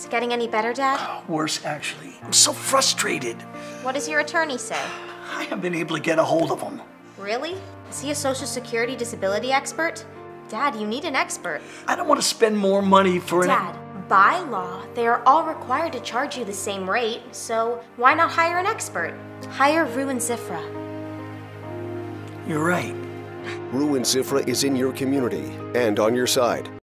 Is it getting any better, Dad? Worse, actually. I'm so frustrated. What does your attorney say? I haven't been able to get a hold of him. Really? Is he a Social Security disability expert? Dad, you need an expert. I don't want to spend more money for Dad, by law, they are all required to charge you the same rate, so why not hire an expert? Hire Rue Ziffra. You're right. Rue Ziffra is in your community and on your side.